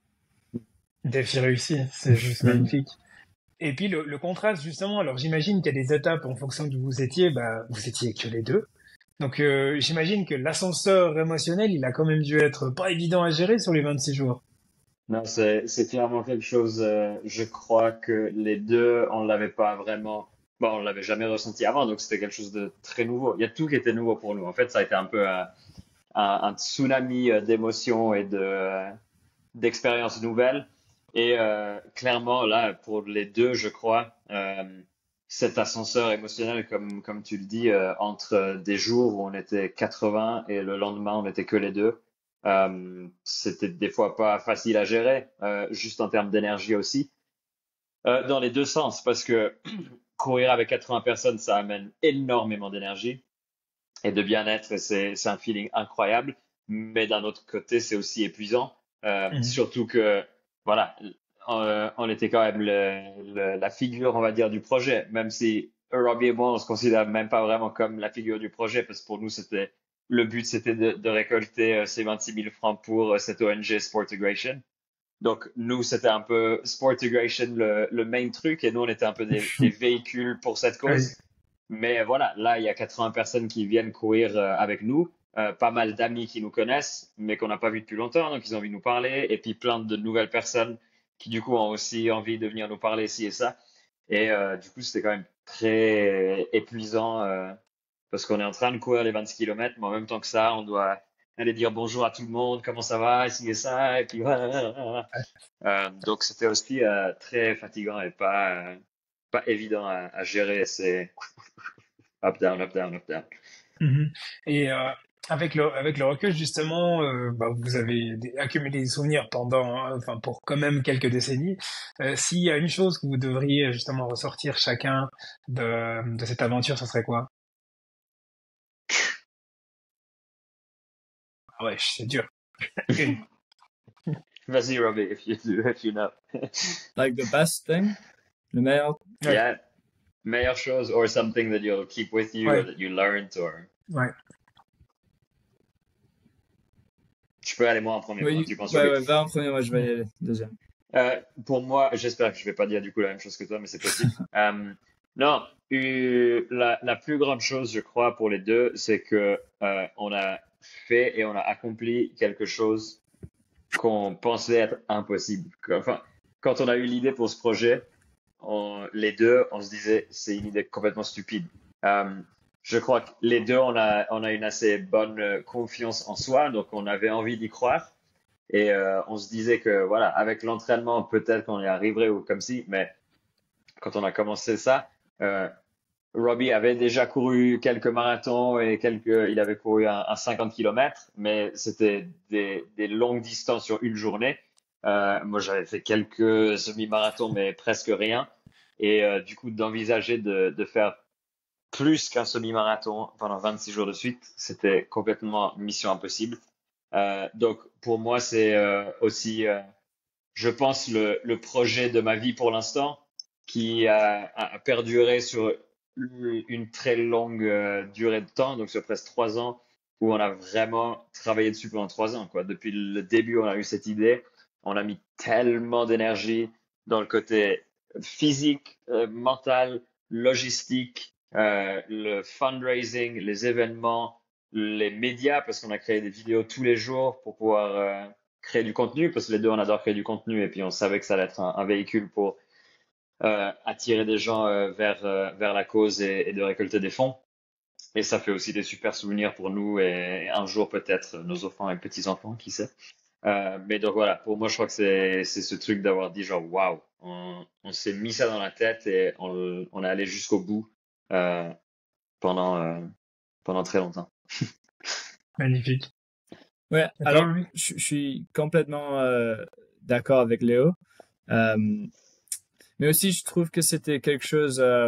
Défi réussi, c'est juste magnifique. Et puis le, le contraste justement, alors j'imagine qu'il y a des étapes en fonction d'où vous étiez, bah vous étiez que les deux. Donc euh, j'imagine que l'ascenseur émotionnel, il a quand même dû être pas évident à gérer sur les vingt-six jours. Non, c'est c'est clairement quelque chose. euh, je crois que les deux, on l'avait pas vraiment. Bon, on l'avait jamais ressenti avant, donc c'était quelque chose de très nouveau. Il y a tout qui était nouveau pour nous. En fait, ça a été un peu un, un, un tsunami euh, d'émotions et de euh, d'expériences nouvelles. Et euh, clairement, là, pour les deux, je crois, euh, cet ascenseur émotionnel, comme comme tu le dis, euh, entre des jours où on était quatre-vingts et le lendemain on n'était que les deux. Euh, c'était des fois pas facile à gérer, euh, juste en termes d'énergie aussi, euh, dans les deux sens, parce que courir avec quatre-vingts personnes, ça amène énormément d'énergie et de bien-être, et c'est c'est un feeling incroyable. Mais d'un autre côté, c'est aussi épuisant, euh, Mhm. surtout que voilà, on, on était quand même le, le- la figure, on va dire, du projet, même si Robbie et moi, on se considère même pas vraiment comme la figure du projet, parce que pour nous, c'était le but, c'était de, de récolter euh, ces vingt-six mille francs pour euh, cette O N G Sportigration. Donc nous, c'était un peu Sportigration le, le main truc, et nous, on était un peu des, des véhicules pour cette Oui. cause. Mais voilà, là, il y a quatre-vingts personnes qui viennent courir euh, avec nous, euh, pas mal d'amis qui nous connaissent, mais qu'on n'a pas vu depuis longtemps, donc ils ont envie de nous parler, et puis plein de nouvelles personnes qui du coup ont aussi envie de venir nous parler ci et ça. Et euh, du coup, c'était quand même très épuisant euh, parce qu'on est en train de courir les vingt-six kilomètres, mais en même temps que ça, on doit aller dire bonjour à tout le monde, comment ça va, ci et ça, et puis voilà. voilà, voilà. Euh, donc c'était aussi euh, très fatigant et pas euh, pas évident à, à gérer. C'est up down, up down, up down. Mhm. Et euh, avec le avec le recul justement, euh, bah, vous avez des- accumulé des souvenirs pendant, hein, enfin pour quand même quelques décennies. Euh, s'il y a une chose que vous devriez justement ressortir chacun de de cette aventure, ce serait quoi? Ah ouais, c'est dur. Une. Vas-y, Robbie, if you do, if you know. Like the best thing, le meilleur. Ouais, Yeah, meilleure chose, or something that you'll keep with you, or ouais, that you learned, or. ouais. Je peux aller moi en premier pendant que Oui, tu penses, ouais, Robbie. ouais, va en premier, moi je vais y aller deuxième. Euh, pour moi, j'espère que je vais pas dire du coup la même chose que toi, mais c'est possible. Euh, non, euh, la, la plus grande chose, je crois, pour les deux, c'est que euh, on a fait et on a accompli quelque chose qu'on pensait être impossible. Enfin, quand on a eu l'idée pour ce projet, on, les deux, on se disait, c'est une idée complètement stupide. Euh, je crois que les deux, on a, on a une assez bonne euh, confiance en soi, donc on avait envie d'y croire. Et euh, on se disait que, voilà, avec l'entraînement, peut-être qu'on y arriverait ou comme si, mais quand on a commencé ça, euh, Robbie avait déjà couru quelques marathons et quelques, il avait couru un, un cinquante kilomètres, mais c'était des, des longues distances sur une journée. Euh, moi, j'avais fait quelques semi-marathons, mais presque rien. Et euh, du coup, d'envisager de, de faire plus qu'un semi-marathon pendant vingt-six jours de suite, c'était complètement mission impossible. Euh, donc, pour moi, c'est euh, aussi, euh, je pense, le, le projet de ma vie pour l'instant, qui a, a perduré sur une très longue euh, durée de temps, donc sur presque trois ans, où on a vraiment travaillé dessus pendant trois ans, quoi. Depuis le début, on a eu cette idée, on a mis tellement d'énergie dans le côté physique, euh, mental, logistique, euh, le fundraising, les événements, les médias, parce qu'on a créé des vidéos tous les jours pour pouvoir euh, créer du contenu, parce que les deux, on adore créer du contenu, et puis on savait que ça allait être un, un véhicule pour euh, attirer des gens euh, vers, euh, vers la cause et, et de récolter des fonds. Et ça fait aussi des super souvenirs pour nous et, et un jour peut-être nos enfants et petits-enfants, qui sait. Euh, mais donc voilà, pour moi, je crois que c'est, c'est ce truc d'avoir dit genre, waouh, on, on s'est mis ça dans la tête et on, on est allé jusqu'au bout euh, pendant, euh, pendant très longtemps. Magnifique. Ouais, Et alors, toi, oui? je je suis complètement euh, d'accord avec Léo. Euh, mais aussi, je trouve que c'était quelque chose. Euh,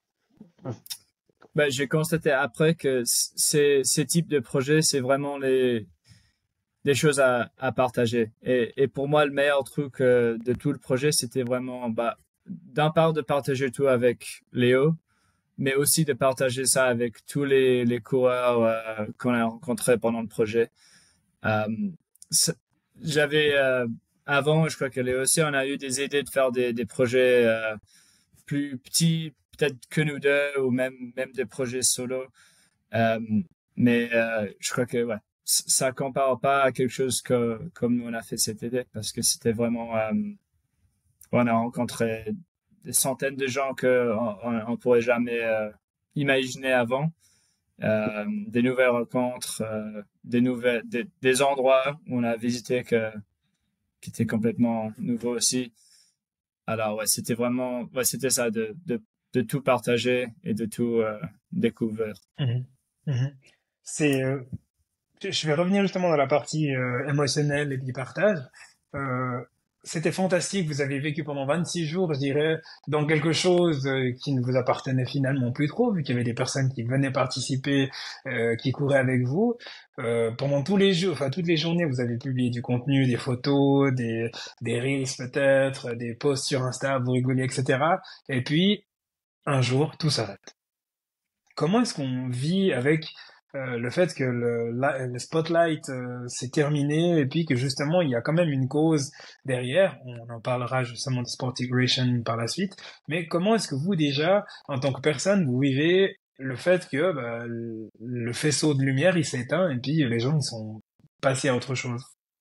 ben, j'ai constaté après que c- ces, ces types de projets, c'est vraiment les, des choses à, à partager. Et, et pour moi, le meilleur truc euh, de tout le projet, c'était vraiment, bah, d'un part, de partager tout avec Léo, mais aussi de partager ça avec tous les, les coureurs euh, qu'on a rencontrés pendant le projet. Euh, c'est- j'avais euh, avant, je crois que Léo aussi, on a eu des idées de faire des, des projets euh, plus petits, peut-être que nous deux, ou même même des projets solo. Euh, mais euh, je crois que ouais, c- ça compare pas à quelque chose que comme nous on a fait cet été, parce que c'était vraiment, euh, on a rencontré des centaines de gens que on, on, on pourrait jamais euh, imaginer avant. Euh, des nouvelles rencontres, euh, des nouvelles, des, des endroits où on a visité que, qui étaient complètement nouveaux aussi. Alors ouais, c'était vraiment, ouais, c'était ça, de, de, de tout partager et de tout euh, découvrir. Mhm. Mhm. C'est, euh, je je vais revenir justement dans la partie euh, émotionnelle et du partage. Euh, C'était fantastique. Vous avez vécu pendant vingt-six jours, je dirais, dans quelque chose euh, qui ne vous appartenait finalement plus trop, vu qu'il y avait des personnes qui venaient participer, euh, qui couraient avec vous. Euh, pendant tous les jours, enfin toutes les journées, vous avez publié du contenu, des photos, des, des reels peut-être, des posts sur Insta, vous rigoliez, et cetera. Et puis, un jour, tout s'arrête. Comment est-ce qu'on vit avec euh, le fait que le, la- le spotlight euh, s'est terminé et puis que justement il y a quand même une cause derrière, on en parlera justement de Sportigration par la suite, mais comment est-ce que vous déjà, en tant que personne, vous vivez le fait que bah, le le faisceau de lumière il s'éteint et puis les gens ils sont passés à autre chose?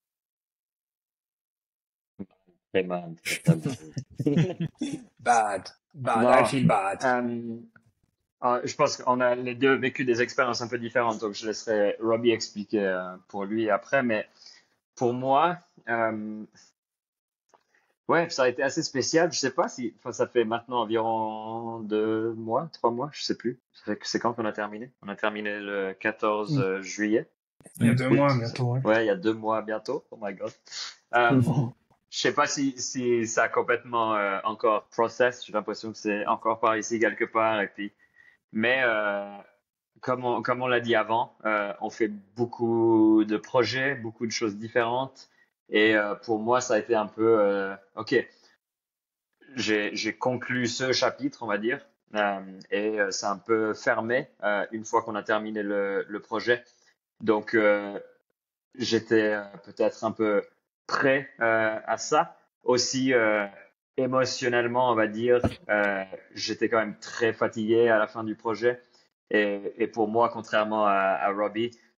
Très mal, très très mal. Bad, bad, I Non, feel bad. euh, euh, je pense qu'on a les deux vécu des expériences un peu différentes, donc je laisserai Robbie expliquer euh, pour lui après, mais pour moi, euh, ouais, ça a été assez spécial. Je sais pas si, enfin, ça fait maintenant environ deux mois, trois mois, je sais plus. Ça fait que c'est quand qu'on a terminé? On a terminé le quatorze juillet, Il y a Ouais. deux août. mois bientôt, ouais. Ouais, il y a deux mois bientôt. Oh my God. Euh, je sais pas si, si ça a complètement euh, encore process. J'ai l'impression que c'est encore par ici quelque part. Et puis, mais euh, comme on, comme on l'a dit avant, euh, on fait beaucoup de projets, beaucoup de choses différentes. Et euh, pour moi, ça a été un peu, euh, ok, j'ai, j'ai conclu ce chapitre, on va dire, euh, et euh, c'est un peu fermé euh, une fois qu'on a terminé le, le projet. Donc, euh, j'étais euh, peut-être un peu prêt euh, à ça. Aussi, euh, émotionnellement, on va dire, euh, j'étais quand même très fatigué à la fin du projet. Et, et pour moi, contrairement à, à Robbie,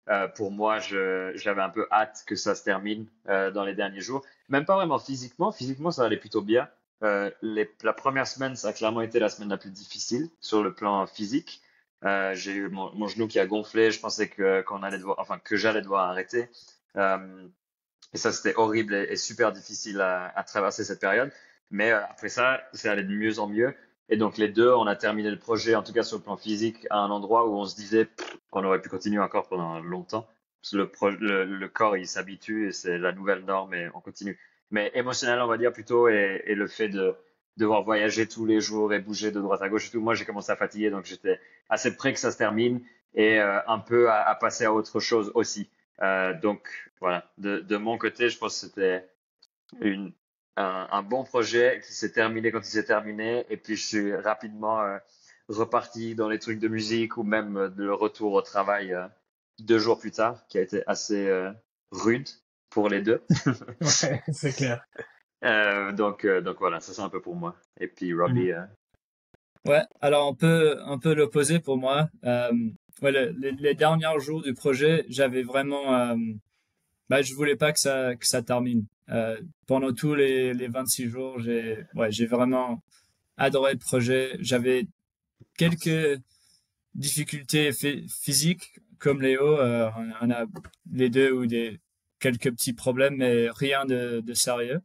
Euh, pour moi, je, j'avais un peu hâte que ça se termine euh, dans les derniers jours. Même pas vraiment physiquement. Physiquement, ça allait plutôt bien. Euh, les, la première semaine, ça a clairement été la semaine la plus difficile sur le plan physique. Euh, j'ai eu mon, mon genou qui a gonflé. Je pensais que qu'on allait devoir, enfin que j'allais devoir arrêter. Euh, et ça, c'était horrible et, et super difficile à, à traverser cette période. Mais euh, après ça, c'est allé de mieux en mieux. Et donc les deux, on a terminé le projet, en tout cas sur le plan physique, à un endroit où on se disait pff, qu'on aurait pu continuer encore pendant longtemps. Parce que le, pro- le, le corps, il s'habitue et c'est la nouvelle norme et on continue. Mais émotionnel, on va dire plutôt, et, et le fait de devoir voyager tous les jours et bouger de droite à gauche et tout, moi j'ai commencé à fatiguer, donc j'étais assez près que ça se termine et euh, un peu à, à passer à autre chose aussi. Euh, donc voilà, de, de mon côté, je pense que c'était une, un, un bon projet qui s'est terminé quand il s'est terminé. Et puis je suis rapidement euh, reparti dans les trucs de musique ou même euh, le retour au travail euh, deux jours plus tard, qui a été assez euh, rude pour les deux. Ouais, c'est clair. Euh, donc, euh, donc voilà, ça c'est un peu pour moi. Et puis Robbie, euh, Ouais, alors un peu, un peu l'opposé pour moi. Euh, ouais, le- les, les derniers jours du projet, j'avais vraiment, euh, bah, je voulais pas que ça, que ça termine. Euh, pendant tous les, les vingt-six jours, j'ai, ouais, j'ai vraiment adoré le projet. J'avais quelques difficultés phy- physiques, comme Léo, euh, on a les deux ou des, quelques petits problèmes, mais rien de, de sérieux.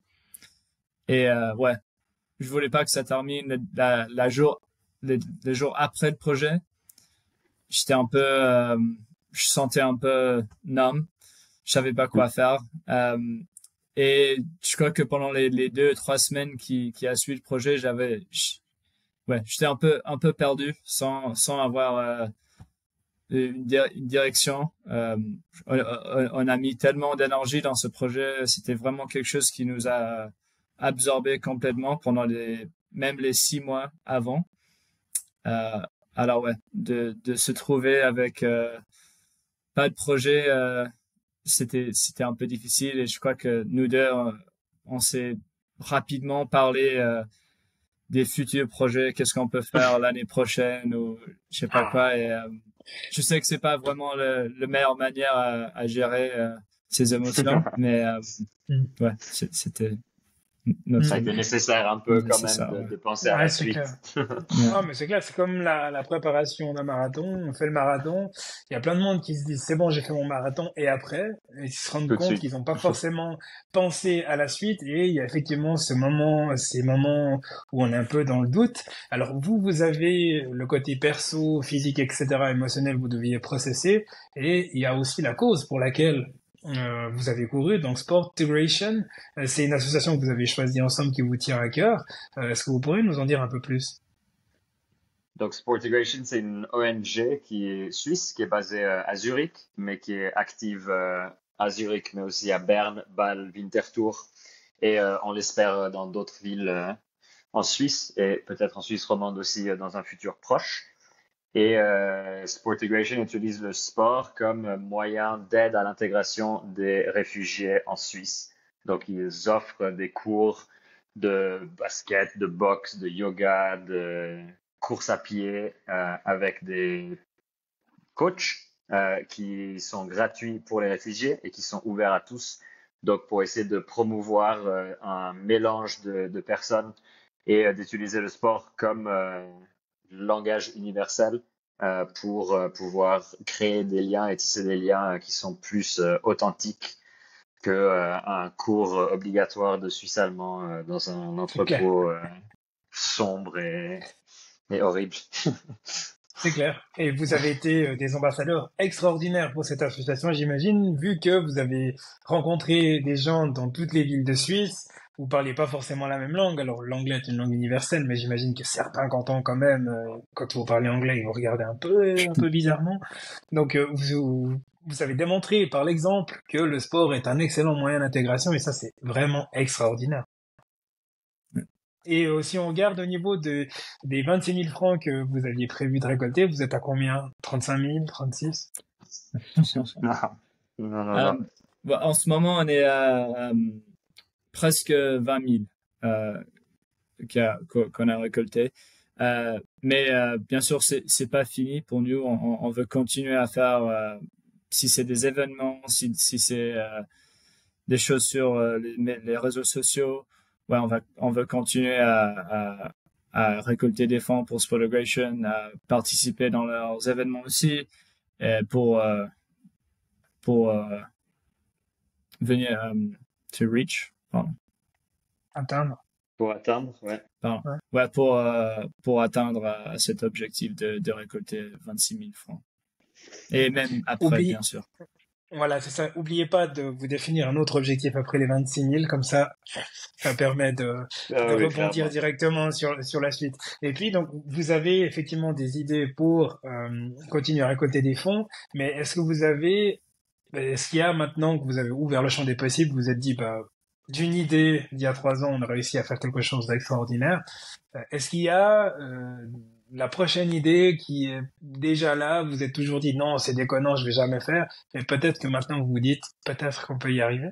Et, euh, ouais, je voulais pas que ça termine la, la jour, les, les jours après le projet. J'étais un peu, euh, je sentais un peu numb. Je savais pas quoi faire. Euh, et je crois que pendant les, les deux, trois semaines qui, qui a suivi le projet, j'avais, j'- ouais, j'étais un peu, un peu perdu sans, sans avoir euh, une, dir- une direction. Euh, on, on- on a mis tellement d'énergie dans ce projet. C'était vraiment quelque chose qui nous a absorbé complètement pendant les, même les six mois avant. Euh, alors ouais, de, de se trouver avec euh, pas de projet, euh, c'était c'était un peu difficile et je crois que nous deux, on, on s'est rapidement parlé euh, des futurs projets, qu'est-ce qu'on peut faire l'année prochaine ou je sais pas Ah. quoi. Et euh, je sais que c'est pas vraiment le, le meilleure manière à, à gérer euh, ses émotions, mais euh, Mm. ouais, c'est- c'était ça a notre Mm. été nécessaire un peu quand même nécessaire. de, Ouais. de penser à Ouais, la c'est suite. clair. Ouais. Ah, mais c'est clair, c'est comme la, la préparation d'un marathon. On fait le marathon. Il y a plein de monde qui se disent, c'est bon, j'ai fait mon marathon. Et après, ils se rendent Tout de compte suite. qu'ils n'ont pas forcément pensé à la suite. Et il y a effectivement ce moment, ces moments où on est un peu dans le doute. Alors vous, vous avez le côté perso, physique, et cetera, émotionnel, vous deviez processer. Et il y a aussi la cause pour laquelle euh, vous avez couru. Donc Sportigration, euh, c'est une association que vous avez choisie ensemble qui vous tient à cœur. Euh, est-ce que vous pourriez nous en dire un peu plus? Donc Sportigration, c'est une O N G qui est suisse, qui est basée euh, à Zurich, mais qui est active euh, à Zurich, mais aussi à Berne, Bâle, Winterthur, et euh, on l'espère euh, dans d'autres villes euh, en Suisse et peut-être en Suisse romande aussi euh, dans un futur proche. Et euh, Sportigration utilise le sport comme moyen d'aide à l'intégration des réfugiés en Suisse. Donc ils offrent des cours de basket, de boxe, de yoga, de course à pied euh, avec des coachs euh, qui sont gratuits pour les réfugiés et qui sont ouverts à tous. Donc pour essayer de promouvoir euh, un mélange de, de personnes et euh, d'utiliser le sport comme euh, langage universel euh, pour euh, pouvoir créer des liens et tisser des liens euh, qui sont plus euh, authentiques que euh, un cours obligatoire de suisse allemand euh, dans un C'est clair. entrepôt euh, sombre et, et horrible. C'est clair. Et vous avez été euh, des ambassadeurs extraordinaires pour cette association, j'imagine, vu que vous avez rencontré des gens dans toutes les villes de Suisse. Vous parliez pas forcément la même langue. Alors l'anglais est une langue universelle, mais j'imagine que certains cantons quand même, euh, quand vous parlez anglais, ils vous regardent un peu, un peu bizarrement. Donc euh, vous, vous avez démontré par l'exemple que le sport est un excellent moyen d'intégration, et ça c'est vraiment extraordinaire. Et euh, si on regarde au niveau de, des vingt-six mille francs que vous aviez prévu de récolter, vous êtes à combien? trente-cinq mille, trente-six? Non, non, non, Euh, non. bon, en ce moment, on est à euh, presque vingt mille euh, qu'a- qu'on qu'on a récolté. Euh, mais euh, bien sûr, c'est c'est pas fini pour nous. On, on veut continuer à faire euh, si c'est des événements, si, si c'est euh, des choses sur euh, les, les réseaux sociaux, ouais, on va, on veut continuer à, à, à récolter des fonds pour Spotagration, à participer dans leurs événements aussi, et pour, euh, pour euh, venir um, to reach, pardon. Atteindre. Pour atteindre, ouais. Pardon. Ouais. Ouais, pour, euh, pour atteindre euh, cet objectif de, de récolter vingt-six mille francs. Et même après, Oublie- bien sûr. Voilà, c'est ça. Oubliez pas de vous définir un autre objectif après les vingt-six mille, comme ça, ça permet de, Ah de oui, rebondir clairement. directement sur, sur la suite. Et puis, donc, vous avez effectivement des idées pour euh, continuer à récolter des fonds, mais est-ce que vous avez, est-ce qu'il y a maintenant que vous avez ouvert le champ des possibles, vous vous êtes dit, bah, d'une idée d'il y a trois ans, on a réussi à faire quelque chose d'extraordinaire. Euh, Est-ce qu'il y a euh, la prochaine idée qui est déjà là, vous êtes toujours dit non, c'est déconnant, je vais jamais faire, et peut-être que maintenant vous vous dites peut-être qu'on peut y arriver.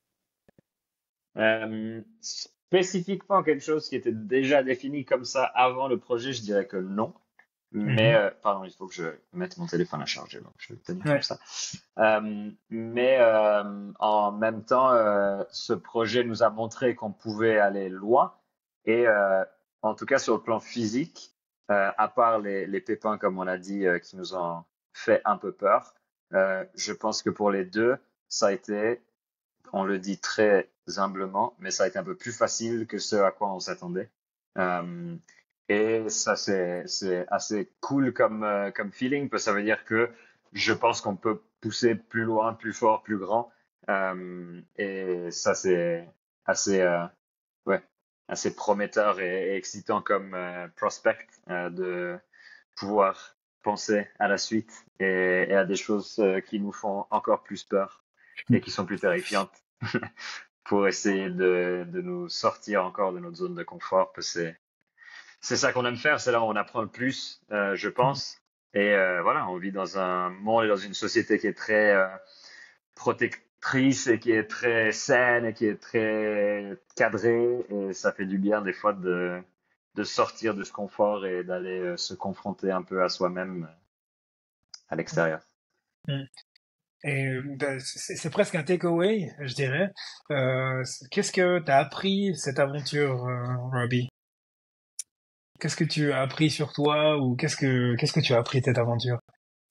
Euh, spécifiquement quelque chose qui était déjà défini comme ça avant le projet, je dirais que non. Mais, Mhm. euh, pardon, il faut que je mette mon téléphone à charger, donc je vais le tenir Ouais. comme ça. Euh, mais euh, en même temps, euh, ce projet nous a montré qu'on pouvait aller loin. Et euh, en tout cas, sur le plan physique, euh, à part les, les pépins, comme on a dit, euh, qui nous ont fait un peu peur, euh, je pense que pour les deux, ça a été, on le dit très humblement, mais ça a été un peu plus facile que ce à quoi on s'attendait. Euh, et ça, c'est, c'est assez cool comme, euh, comme feeling, parce que ça veut dire que je pense qu'on peut pousser plus loin, plus fort, plus grand. Euh, et ça, c'est assez, euh, ouais, assez prometteur et, et excitant comme euh, prospect euh, de pouvoir penser à la suite et, et à des choses euh, qui nous font encore plus peur et qui sont plus terrifiantes pour essayer de, de nous sortir encore de notre zone de confort, parce que c'est c'est ça qu'on aime faire, c'est là où on apprend le plus, euh, je pense. Et euh, voilà, on vit dans un monde et dans une société qui est très euh, protectrice et qui est très saine et qui est très cadrée. Et ça fait du bien des fois de, de sortir de ce confort et d'aller euh, se confronter un peu à soi-même à l'extérieur. Mm. Et ben, c'est c'est presque un takeaway, je dirais. Euh, Qu'est-ce que tu as appris cette aventure, euh, Robbie? Qu'est-ce que tu as appris sur toi ou qu'est-ce que qu'est-ce que tu as appris de cette aventure?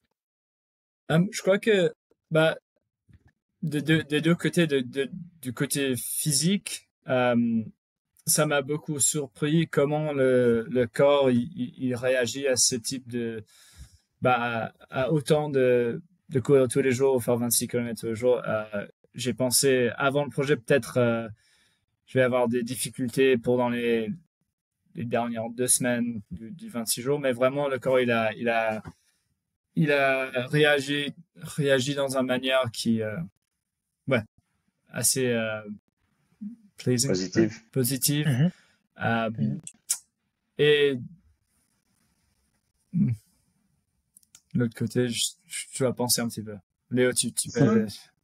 Um, je crois que bah, de, de, des deux côtés, de, de, du côté physique, um, ça m'a beaucoup surpris comment le, le corps il, il réagit à ce type de bah à, à autant de de courir tous les jours, faire vingt-six kilomètres tous les jours. Euh, j'ai pensé avant le projet peut-être euh, je vais avoir des difficultés pendant les les dernières deux semaines du, du vingt-six jours, mais vraiment le corps il a il a il a réagi réagi dans une manière qui euh, ouais assez euh, pleasing, Positive. positive. Mhm. Euh, Mhm. et l'autre côté, je, je dois penser un petit peu. Léo, tu, tu peux.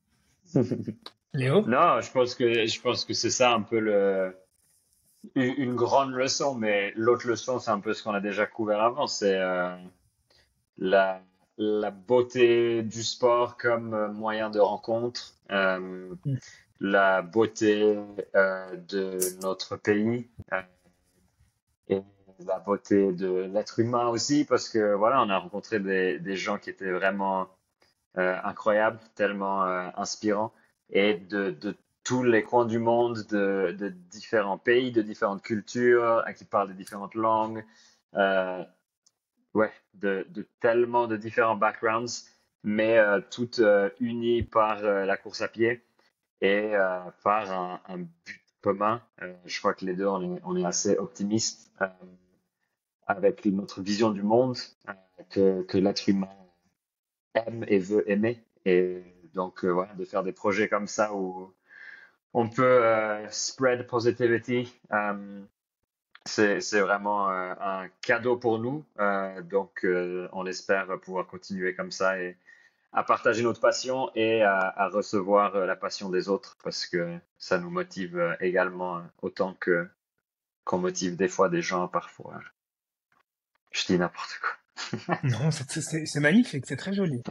Léo? Non, je pense que je pense que c'est ça un peu le une une grande leçon, mais l'autre leçon, c'est un peu ce qu'on a déjà couvert avant, c'est euh, la la beauté du sport comme euh, moyen de rencontre, euh, Mm. la beauté euh, de notre pays euh, et la beauté de l'être humain aussi, parce que voilà, on a rencontré des, des gens qui étaient vraiment euh, incroyables, tellement euh, inspirants, et de, de tous les coins du monde, de, de différents pays, de différentes cultures, qui parlent de différentes langues, euh, ouais, de, de tellement de différents backgrounds, mais euh, toutes euh, unies par euh, la course à pied et euh, par un, un but commun. Euh, je crois que les deux, on est, on est assez optimistes euh, avec notre vision du monde euh, que, que l'être humain aime et veut aimer. Et donc, euh, voilà, de faire des projets comme ça où on peut euh, spread positivity, euh, c'est, c'est vraiment euh, un cadeau pour nous. Euh, donc, euh, on espère pouvoir continuer comme ça et à partager notre passion et à, à recevoir euh, la passion des autres, parce que ça nous motive euh, également euh, autant que qu'on motive des fois des gens parfois. Je dis n'importe quoi. Non, c'est c'est- c'est magnifique, c'est très joli.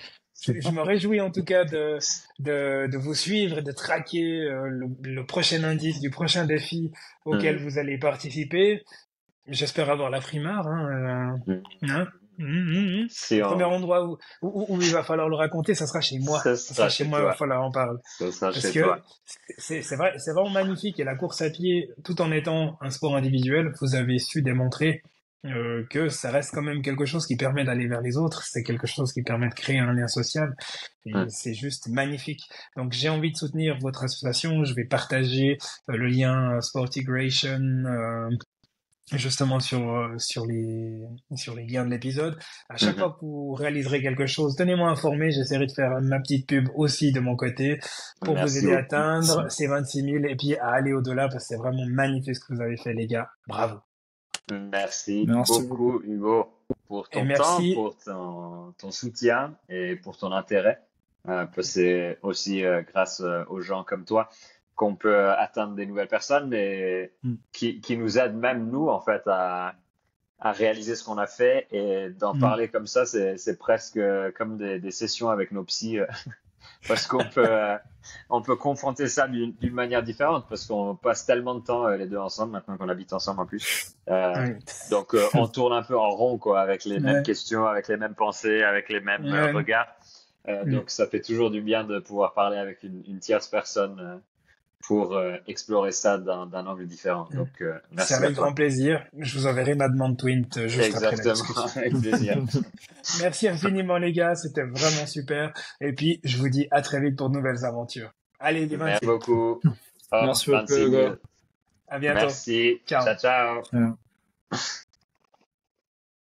je, je me réjouis en tout cas de, de, de vous suivre et de traquer euh, le, le prochain indice du prochain défi auquel Mm. vous allez participer. J'espère avoir la frimeur. Hein, euh, Mm. hein. Mmh, mmh, mmh. Si Le premier on... endroit où, où, où il va falloir le raconter, ça sera chez moi. Ce Ça sera sera chez chez moi, il va toi. falloir en parler. Ce sera Parce chez que toi. c'est c'est vrai, c'est vraiment magnifique. Et la course à pied, tout en étant un sport individuel, vous avez su démontrer euh, que ça reste quand même quelque chose qui permet d'aller vers les autres. C'est quelque chose qui permet de créer un lien social. Et Mm. c'est juste magnifique. Donc j'ai envie de soutenir votre association. Je vais partager euh, le lien euh, Sportigration euh, justement sur euh, sur les sur les liens de l'épisode. À chaque Mhm. fois que vous réaliserez quelque chose, tenez-moi informé. J'essaierai de faire ma petite pub aussi de mon côté pour vous Merci aider à beaucoup. atteindre ces vingt-six mille et puis à aller au-delà parce que c'est vraiment magnifique ce que vous avez fait, les gars. Bravo. Merci Merci beaucoup, Hugo, pour Et ton temps, merci. pour ton, ton soutien et pour ton intérêt. Euh, parce que c'est aussi euh, grâce euh, aux gens comme toi qu'on peut atteindre des nouvelles personnes et Mm. qui, qui nous aident même nous en fait à, à réaliser ce qu'on a fait et d'en Mm. parler comme ça, c'est, c'est presque comme des, des sessions avec nos psys euh, parce qu'on peut, euh, on peut confronter ça d'une, d'une manière différente parce qu'on passe tellement de temps euh, les deux ensemble maintenant qu'on habite ensemble en plus. Euh, Oui. donc euh, on tourne un peu en rond quoi, avec les mêmes Ouais. questions, avec les mêmes pensées, avec les mêmes euh, Ouais. regards. Euh, Mm. donc ça fait toujours du bien de pouvoir parler avec une, une tierce personne euh, pour euh, explorer ça d'un, d'un angle différent. Mm. Donc euh, C'est merci à avec toi. grand plaisir. Je vous enverrai ma demande Twint euh, juste après la Exactement, discussion. avec plaisir. Merci infiniment les gars, c'était vraiment super. Et puis je vous dis à très vite pour de nouvelles aventures. Allez les Merci vingt-six, beaucoup. Oh, Merci beaucoup, vingt-six Hugo. mille. à bientôt. Merci. Ciao. Ciao, ciao. Ciao.